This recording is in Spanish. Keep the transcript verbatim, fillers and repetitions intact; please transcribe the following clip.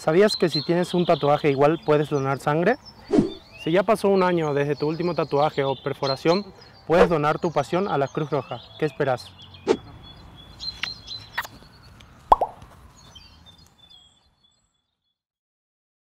¿Sabías que si tienes un tatuaje igual puedes donar sangre? Si ya pasó un año desde tu último tatuaje o perforación, puedes donar tu pasión a la Cruz Roja. ¿Qué esperas?